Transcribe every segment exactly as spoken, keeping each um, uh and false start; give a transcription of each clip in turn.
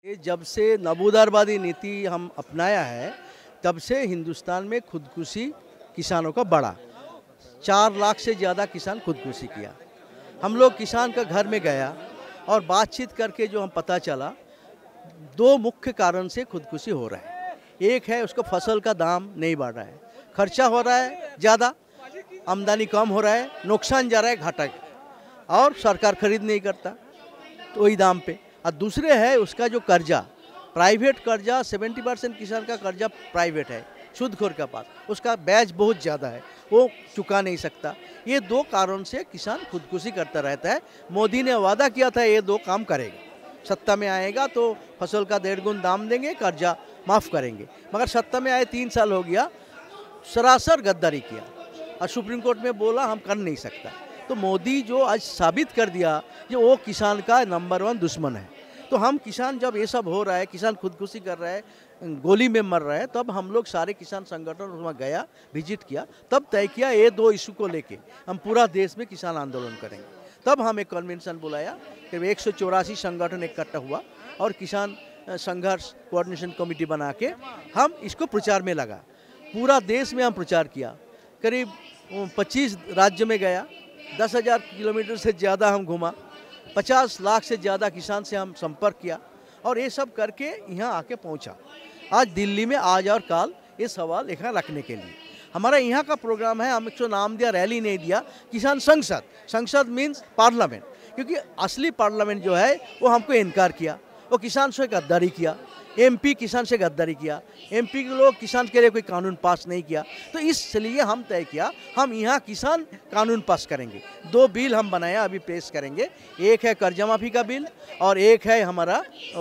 ये जब से नबूदारवादी नीति हम अपनाया है तब से हिंदुस्तान में खुदकुशी किसानों का बढ़ा। चार लाख से ज़्यादा किसान खुदकुशी किया। हम लोग किसान का घर में गया और बातचीत करके जो हम पता चला दो मुख्य कारण से खुदकुशी हो रहा है। एक है उसको फसल का दाम नहीं बढ़ रहा है, खर्चा हो रहा है ज़्यादा, आमदनी कम हो रहा है, नुकसान जा रहा है घाटा और सरकार खरीद नहीं करता तो वही दाम पे। और दूसरे है उसका जो कर्जा, प्राइवेट कर्जा, सत्तर परसेंट किसान का कर्जा प्राइवेट है, सूदखोर के पास, उसका ब्याज बहुत ज़्यादा है, वो चुका नहीं सकता। ये दो कारण से किसान खुदकुशी करता रहता है। मोदी ने वादा किया था ये दो काम करेगा, सत्ता में आएगा तो फसल का डेढ़ गुण दाम देंगे, कर्जा माफ़ करेंगे, मगर सत्ता में आए तीन साल हो गया, सरासर गद्दारी किया और सुप्रीम कोर्ट में बोला हम कर नहीं सकता। तो मोदी जो आज साबित कर दिया कि वो किसान का नंबर वन दुश्मन है। तो हम किसान जब ये सब हो रहा है, किसान खुदकुशी कर रहा है, गोली में मर रहा है, तब हम लोग सारे किसान संगठन वहाँ गया, विजिट किया, तब तय किया ये दो इशू को लेके हम पूरा देश में किसान आंदोलन करेंगे। तब हम एक कन्वेंशन बुलाया कि एक सौ चौरासी संगठन इकट्ठा हुआ और किसान संघर्ष कोऑर्डिनेशन कमेटी बना के हम इसको प्रचार में लगा। पूरा देश में हम प्रचार किया, करीब पच्चीस राज्य में गया, दस हज़ार किलोमीटर से ज़्यादा हम घूमा, पचास लाख से ज़्यादा किसान से हम संपर्क किया और ये सब करके यहाँ आके पहुँचा। आज दिल्ली में आज और कल ये सवाल यहाँ रखने के लिए हमारा यहाँ का प्रोग्राम है। हम इसको नाम दिया, रैली नहीं दिया, किसान संसद। संसद मीन्स पार्लियामेंट, क्योंकि असली पार्लियामेंट जो है वो हमको इनकार किया, वो किसान से गद्दारी किया, एमपी किसान से गद्दारी किया, एमपी के लोग किसान के लिए कोई कानून पास नहीं किया। तो इसलिए हम तय किया हम यहाँ किसान कानून पास करेंगे। दो बिल हम बनाया, अभी पेश करेंगे। एक है कर्जा माफ़ी का बिल और एक है हमारा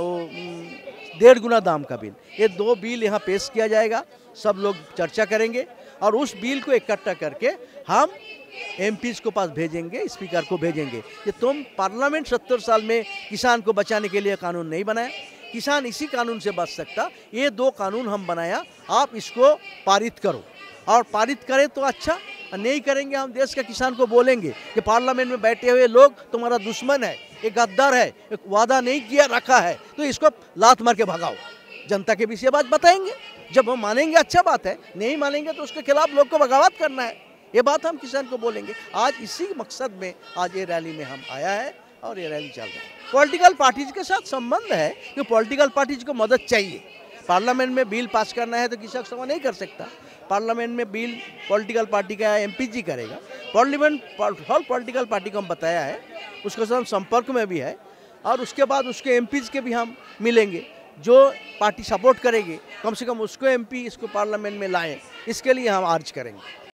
डेढ़ गुना दाम का बिल। ये दो बिल यहाँ पेश किया जाएगा, सब लोग चर्चा करेंगे और उस बिल को इकट्ठा करके हम एमपीज़ को पास भेजेंगे, स्पीकर को भेजेंगे कि तुम पार्लियामेंट सत्तर साल में किसान को बचाने के लिए कानून नहीं बनाया, किसान इसी कानून से बच सकता, ये दो कानून हम बनाया, आप इसको पारित करो। और पारित करें तो अच्छा, नहीं करेंगे हम देश के किसान को बोलेंगे कि पार्लियामेंट में बैठे हुए लोग तुम्हारा दुश्मन है, एक गद्दार है, एक वादा नहीं किया रखा है, तो इसको लात मार के भगाओ। जनता के बीच ये बात बताएंगे, जब हम मानेंगे अच्छा बात है, नहीं मानेंगे तो उसके खिलाफ लोग को बगावत करना है, ये बात हम किसान को बोलेंगे। आज इसी मकसद में आज ये रैली में हम आया है और ये रैली चल रहा है। पॉलिटिकल पार्टीज के साथ संबंध है कि पॉलिटिकल पार्टीज को मदद चाहिए। पार्लियामेंट में बिल पास करना है तो किसान सभा नहीं कर सकता, पार्लियामेंट में बिल पॉलिटिकल पार्टी का एमपी जी करेगा। पार्लियामेंट हर पॉलिटिकल पार्टी को हम बताया है, उसके साथ संपर्क में भी है और उसके बाद उसके एमपीज के भी हम मिलेंगे। जो पार्टी सपोर्ट करेगी कम से कम उसको एमपी इसको पार्लियामेंट में लाएं, इसके लिए हम अर्ज करेंगे।